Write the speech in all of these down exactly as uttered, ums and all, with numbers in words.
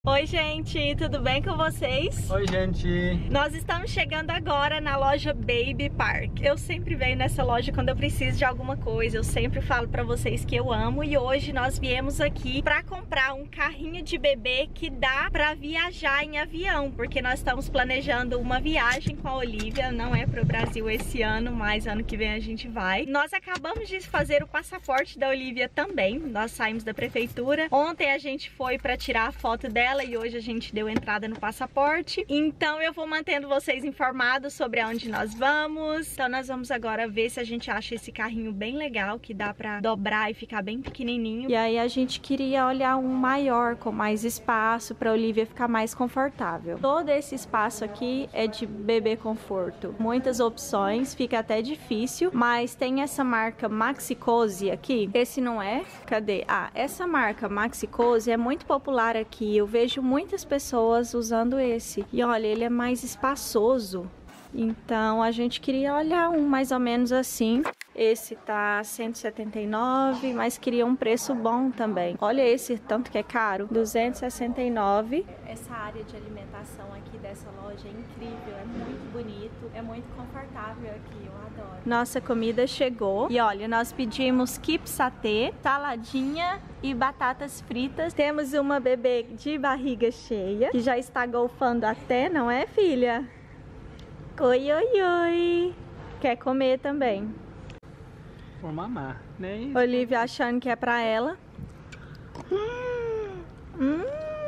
Oi gente, tudo bem com vocês? Oi gente! Nós estamos chegando agora na loja Baby Park. Eu sempre venho nessa loja quando eu preciso de alguma coisa. Eu sempre falo pra vocês que eu amo. E hoje nós viemos aqui pra comprar um carrinho de bebê que dá pra viajar em avião, porque nós estamos planejando uma viagem com a Olivia. Não é pro Brasil esse ano, mas ano que vem a gente vai. Nós acabamos de fazer o passaporte da Olivia também. Nós saímos da prefeitura. Ontem a gente foi pra tirar a foto dela e hoje a gente deu entrada no passaporte. Então eu vou mantendo vocês informados sobre aonde nós vamos. Então nós vamos agora ver se a gente acha esse carrinho bem legal, que dá pra dobrar e ficar bem pequenininho. E aí a gente queria olhar um maior, com mais espaço, pra Olivia ficar mais confortável. Todo esse espaço aqui é de bebê conforto. Muitas opções, fica até difícil, mas tem essa marca Maxi-Cosi aqui. Esse não é? Cadê? Ah, essa marca Maxi-Cosi é muito popular aqui. Eu vejo Vejo muitas pessoas usando esse. E olha, ele é mais espaçoso. Então a gente queria olhar um mais ou menos assim. Esse tá cento e setenta e nove, mas queria um preço bom também. Olha esse, tanto que é caro. duzentos e sessenta e nove. Essa área de alimentação aqui dessa loja é incrível, é muito bonito, é muito confortável aqui, eu adoro. Nossa comida chegou. E olha, nós pedimos keep satê, saladinha e batatas fritas. Temos uma bebê de barriga cheia, que já está golfando até, não é, filha? Oi, oi, oi. Quer comer também. Por mamar, né? Olivia achando que é pra ela. Hum, hum.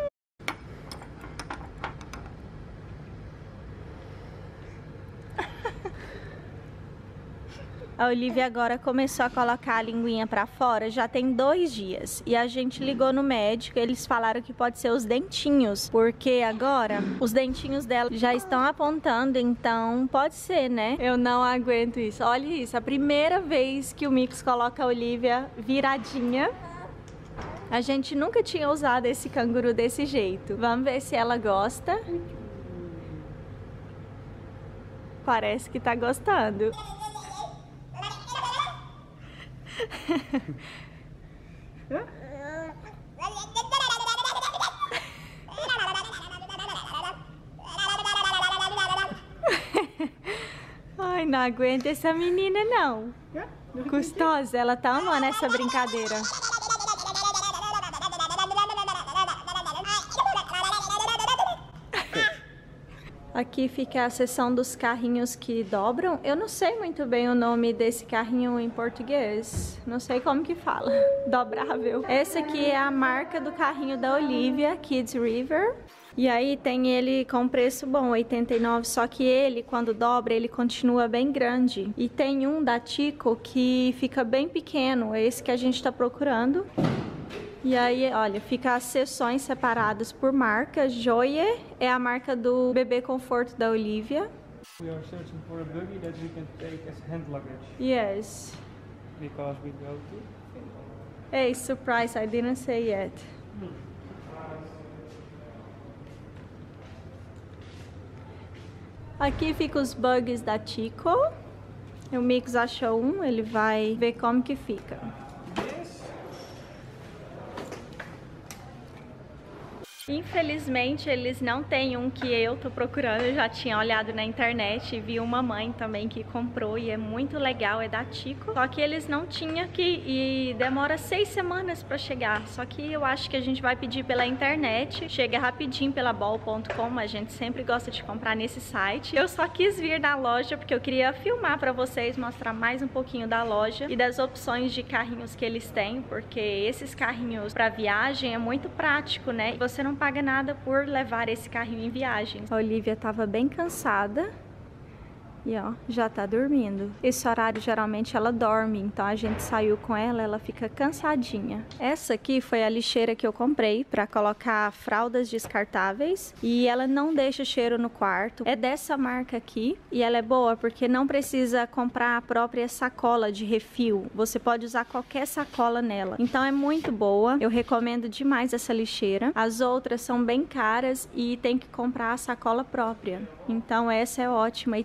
A Olivia agora começou a colocar a linguinha pra fora, já tem dois dias. E a gente ligou no médico, eles falaram que pode ser os dentinhos, porque agora os dentinhos dela já estão apontando, então pode ser, né? Eu não aguento isso. Olha isso, a primeira vez que o Mix coloca a Olivia viradinha. A gente nunca tinha usado esse canguru desse jeito. Vamos ver se ela gosta. Parece que tá gostando. Ai, não aguento essa menina não. Custosa, ela tá amando essa brincadeira. Aqui fica a seção dos carrinhos que dobram. Eu não sei muito bem o nome desse carrinho em português. Não sei como que fala. Dobrável. Esse aqui é a marca do carrinho da Olivia, Kids River. E aí tem ele com preço bom, oitenta e nove, só que ele, quando dobra, ele continua bem grande. E tem um da Tico que fica bem pequeno, é esse que a gente tá procurando. E aí, olha, fica as seções separadas por marca. Joye é a marca do bebê conforto da Olivia. We are searching for a buggy that we can take as hand luggage. Yes. Because we go to... Hey, surprise, I didn't say yet. Aqui fica os bugs da Tico. O Mix achou um, ele vai ver como que fica. Infelizmente eles não têm um que eu tô procurando. Eu já tinha olhado na internet e vi uma mãe também que comprou e é muito legal, é da Tico. Só que eles não tinham aqui e demora seis semanas pra chegar. Só que eu acho que a gente vai pedir pela internet. Chega rapidinho pela bol ponto com, a gente sempre gosta de comprar nesse site. Eu só quis vir na loja porque eu queria filmar pra vocês, mostrar mais um pouquinho da loja e das opções de carrinhos que eles têm, porque esses carrinhos pra viagem é muito prático, né? Você não paga nada por levar esse carrinho em viagem. A Olivia tava bem cansada. E ó, já tá dormindo. Esse horário geralmente ela dorme, então a gente saiu com ela, ela fica cansadinha. Essa aqui foi a lixeira que eu comprei pra colocar fraldas descartáveis e ela não deixa cheiro no quarto. É dessa marca aqui e ela é boa porque não precisa comprar a própria sacola de refil. Você pode usar qualquer sacola nela. Então é muito boa. Eu recomendo demais essa lixeira. As outras são bem caras e tem que comprar a sacola própria. Então essa é ótima e tem várias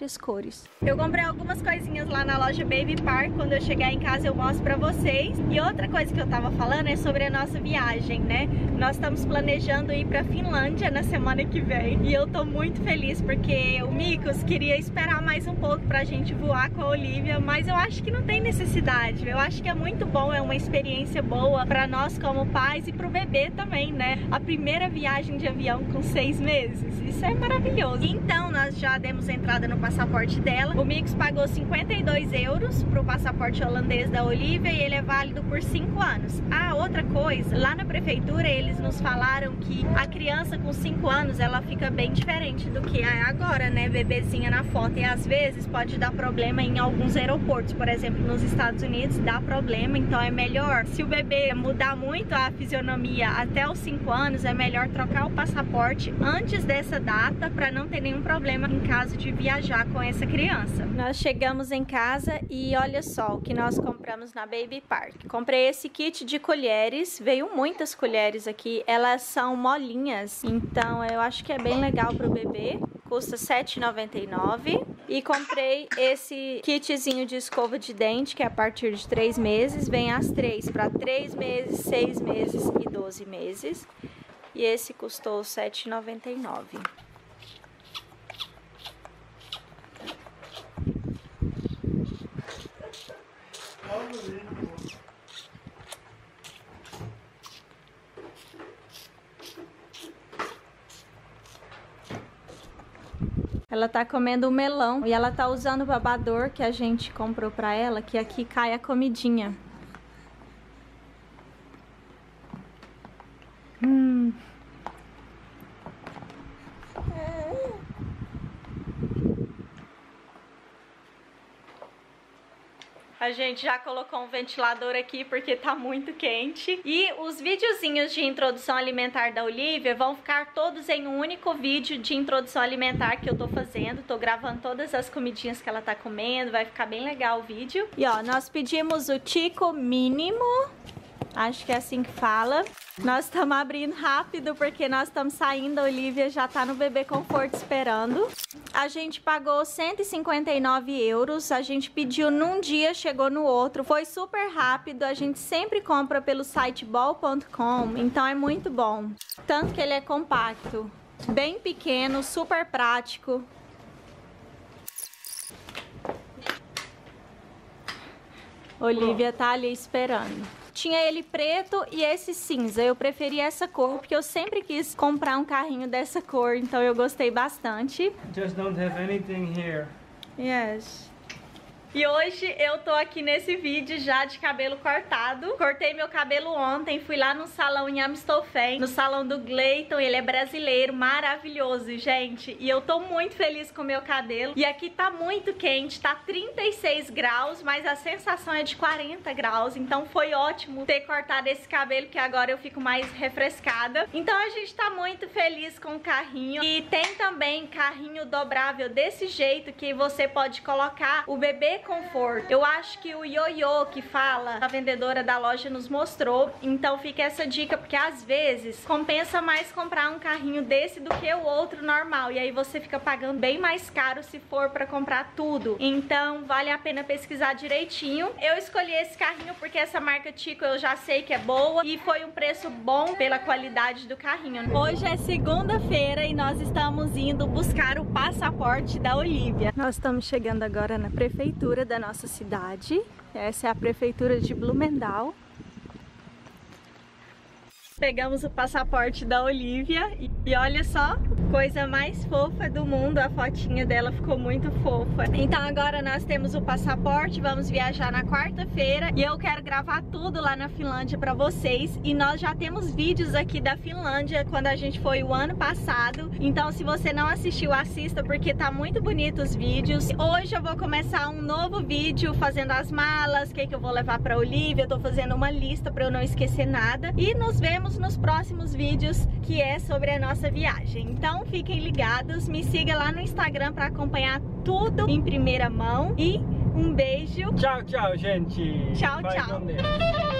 várias cores. Eu comprei algumas coisinhas lá na loja Baby Park, quando eu chegar em casa eu mostro pra vocês. E outra coisa que eu tava falando é sobre a nossa viagem, né? Nós estamos planejando ir pra Finlândia na semana que vem. E eu tô muito feliz porque o Mikos queria esperar mais um pouco pra gente voar com a Olivia, mas eu acho que não tem necessidade. Eu acho que é muito bom, é uma experiência boa pra nós como pais e pro bebê também, né? A primeira viagem de avião com seis meses, isso é maravilhoso. Então nós já demos entrada no passaporte dela. O Mikos pagou cinquenta e dois euros pro passaporte holandês da Olivia e ele é válido por cinco anos. Ah, outra coisa, lá na prefeitura eles nos falaram que a criança com cinco anos ela fica bem diferente do que é agora, né? Bebezinha na foto, e às vezes pode dar problema em alguns aeroportos, por exemplo, nos Estados Unidos dá problema, então é melhor, se o bebê mudar muito a fisionomia até os cinco anos, é melhor trocar o passaporte antes dessa data para não ter nenhum problema em caso de viajar com essa criança. Nós chegamos em casa e olha só o que nós compramos na Baby Park. Comprei esse kit de colheres, veio muitas colheres aqui, elas são molinhas, então eu acho que é bem legal pro bebê. Custa sete reais e noventa e nove centavos. E comprei esse kitzinho de escova de dente, que é a partir de três meses. Vem as três para três meses, seis meses e doze meses. E esse custou sete reais e noventa e nove centavos. Ela tá comendo o melão e ela tá usando o babador que a gente comprou pra ela, que aqui cai a comidinha. Hum. A gente já colocou um ventilador aqui porque tá muito quente. E os videozinhos de introdução alimentar da Olivia vão ficar todos em um único vídeo de introdução alimentar que eu tô fazendo. Tô gravando todas as comidinhas que ela tá comendo, vai ficar bem legal o vídeo. E ó, nós pedimos o Tico mínimo, acho que é assim que fala. Nós estamos abrindo rápido porque nós estamos saindo, a Olivia já tá no bebê conforto esperando. A gente pagou cento e cinquenta e nove euros, a gente pediu num dia, chegou no outro. Foi super rápido, a gente sempre compra pelo site bol ponto com, então é muito bom. Tanto que ele é compacto, bem pequeno, super prático. Olivia tá ali esperando. Tinha ele preto e esse cinza. Eu preferi essa cor porque eu sempre quis comprar um carrinho dessa cor, então eu gostei bastante. Just don't have anything here. Yes. E hoje eu tô aqui nesse vídeo já de cabelo cortado. Cortei meu cabelo ontem, fui lá no salão em Amstelveen, no salão do Gleiton, ele é brasileiro, maravilhoso, gente. E eu tô muito feliz com o meu cabelo. E aqui tá muito quente, tá trinta e seis graus, mas a sensação é de quarenta graus. Então foi ótimo ter cortado esse cabelo, que agora eu fico mais refrescada. Então a gente tá muito feliz com o carrinho. E tem também carrinho dobrável desse jeito, que você pode colocar o bebê conforto. Eu acho que o ioiô que fala, a vendedora da loja nos mostrou, então fica essa dica, porque às vezes compensa mais comprar um carrinho desse do que o outro normal, e aí você fica pagando bem mais caro se for pra comprar tudo. Então vale a pena pesquisar direitinho. Eu escolhi esse carrinho porque essa marca Tico eu já sei que é boa e foi um preço bom pela qualidade do carrinho. Hoje é segunda-feira e nós estamos indo buscar o passaporte da Olivia. Nós estamos chegando agora na prefeitura da nossa cidade. Essa é a prefeitura de Blumendal. Pegamos o passaporte da Olivia e, e olha só, coisa mais fofa do mundo, a fotinha dela ficou muito fofa. Então agora nós temos o passaporte, vamos viajar na quarta-feira e eu quero gravar tudo lá na Finlândia pra vocês. E nós já temos vídeos aqui da Finlândia quando a gente foi o ano passado, então se você não assistiu, assista porque tá muito bonito os vídeos. Hoje eu vou começar um novo vídeo fazendo as malas, o que, que eu vou levar pra Olivia, eu tô fazendo uma lista pra eu não esquecer nada. E nos vemos nos próximos vídeos, que é sobre a nossa viagem. Então fiquem ligados, me siga lá no Instagram para acompanhar tudo em primeira mão e um beijo. Tchau, tchau, gente. Tchau, Vai tchau.